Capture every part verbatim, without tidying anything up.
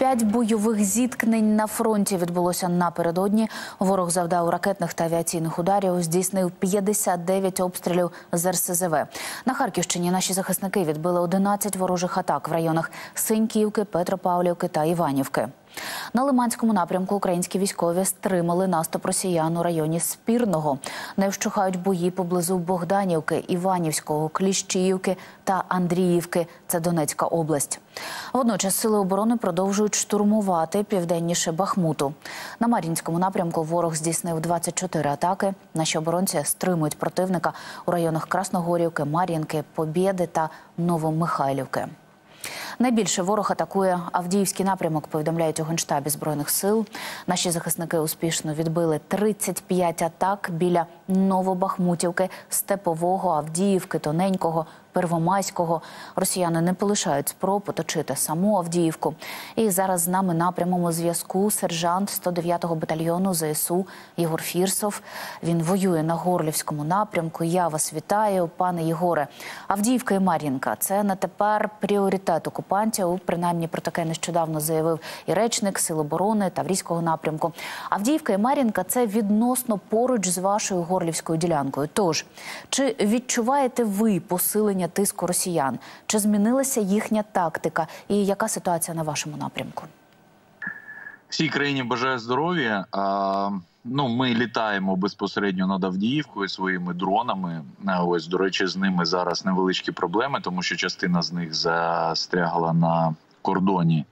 П'ять бойових зіткнень на фронті відбулося напередодні. Ворог завдав ракетних та авіаційних ударів, здійснив п'ятдесят дев'ять обстрілів з ер ес зет ве. На Харківщині наші захисники відбили одинадцять ворожих атак в районах Синьківки, Петропавлівки та Іванівки. На Лиманському напрямку українські військові стримали наступ росіян у районі Спірного. Не вщухають бої поблизу Богданівки, Іванівського, Кліщіївки та Андріївки. Це Донецька область. Водночас сили оборони продовжують штурмувати південніше Бахмуту. На Мар'їнському напрямку ворог здійснив двадцять чотири атаки. Наші оборонці стримують противника у районах Красногорівки, Мар'їнки, Побєди та Новомихайлівки. Найбільше ворог атакує Авдіївський напрямок, повідомляють у Генштабі Збройних сил. Наші захисники успішно відбили тридцять п'ять атак біля Новобахмутівки, Степового, Авдіївки, Тоненького, Первомайського. Росіяни не полишають спроб оточити саму Авдіївку. І зараз з нами на прямому зв'язку сержант сто дев'ятого батальйону зе ес у Єгор Фірсов. Він воює на Горлівському напрямку. Я вас вітаю, пане Єгоре. Авдіївка і Мар'їнка – це на тепер пріоритет окупантів. Принаймні про таке нещодавно заявив і речник Сил оборони Таврійського напрямку. Авдіївка і Мар'їнка – це відносно поруч з вашою Горлівською ділянкою. Тож, чи відчуваєте ви посилення тиску росіян? Чи змінилася їхня тактика? І яка ситуація на вашому напрямку? Всій країні бажаю здоров'я. Ну, ми літаємо безпосередньо над Авдіївкою своїми дронами. Ось, до речі, з ними зараз невеличкі проблеми, тому що частина з них застрягла на кордоні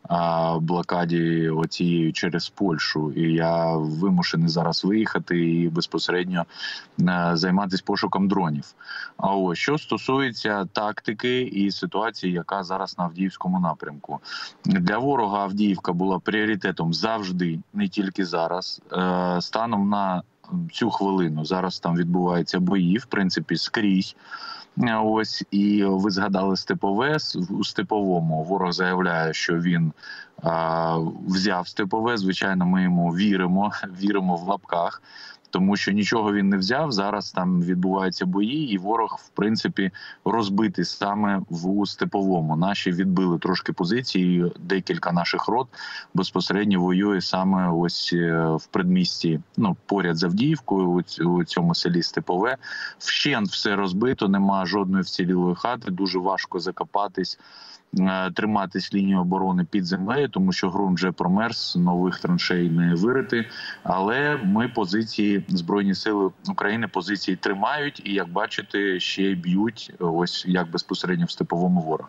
блокаді оцією через Польщу. І я вимушений зараз виїхати і безпосередньо займатися пошуком дронів. А ось, що стосується тактики і ситуації, яка зараз на Авдіївському напрямку. Для ворога Авдіївка була пріоритетом завжди, не тільки зараз. Станом на цю хвилину зараз там відбуваються бої, в принципі, скрізь. Ось, і ви згадали Степове. У Степовому ворог заявляє, що він а, взяв Степове. Звичайно, ми йому віримо, віримо в лапках, тому що нічого він не взяв. Зараз там відбуваються бої, і ворог, в принципі, розбитий саме в Степовому. Наші відбили трошки позиції, декілька наших рот безпосередньо воює саме ось в передмісті, ну, поряд з Авдіївкою, у цьому селі Степове. Вщент все розбито, нема жодної вцілілої хати, дуже важко закопатись, триматись лінію оборони під землею, тому що ґрунт вже промерз, нових траншей не вирити. Але ми позиції, Збройні сили України позиції тримають і, як бачите, ще й б'ють, ось як безпосередньо в Степовому ворога.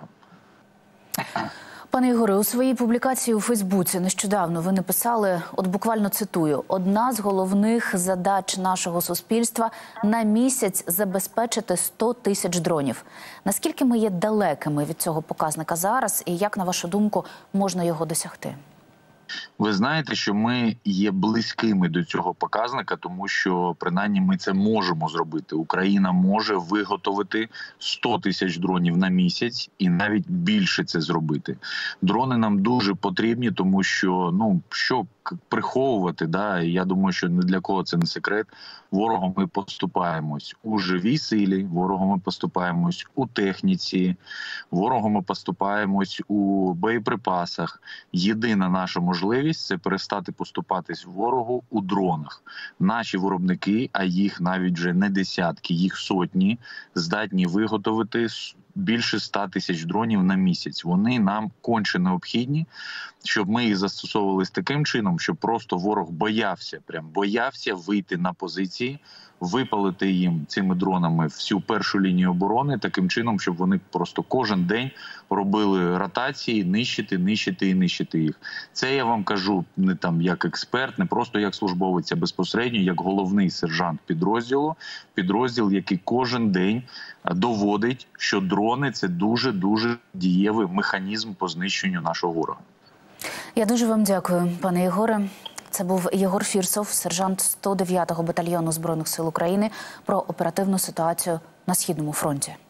Пане Ігоре, у своїй публікації у Фейсбуці нещодавно ви написали, от буквально цитую, «Одна з головних задач нашого суспільства – на місяць забезпечити сто тисяч дронів». Наскільки ми є далекими від цього показника зараз і як, на вашу думку, можна його досягти? Ви знаєте, що ми є близькими до цього показника, тому що, принаймні, ми це можемо зробити. Україна може виготовити сто тисяч дронів на місяць і навіть більше це зробити. Дрони нам дуже потрібні, тому що, ну, що приховувати, да, я думаю, що ні для кого це не секрет. Ворогом ми поступаємось у живій силі, ворогом ми поступаємось у техніці, ворогом ми поступаємось у боєприпасах. Єдина наша можливість – це перестати поступатись ворогу у дронах. Наші виробники, а їх навіть вже не десятки, їх сотні, здатні виготовити більше ста тисяч дронів на місяць. Вони нам конче необхідні, щоб ми їх застосовували таким чином, щоб просто ворог боявся, прям боявся вийти на позиції, випалити їм цими дронами всю першу лінію оборони, таким чином, щоб вони просто кожен день робили ротації, нищити, нищити і нищити їх. Це я вам кажу не там як експерт, не просто як службовець, а безпосередньо як головний сержант підрозділу, підрозділ, який кожен день доводить, що дрони – це дуже-дуже дієвий механізм по знищенню нашого ворога. Я дуже вам дякую, пане Єгоре. Це був Єгор Фірсов, сержант сто дев'ятого батальйону Збройних сил України, про оперативну ситуацію на Східному фронті.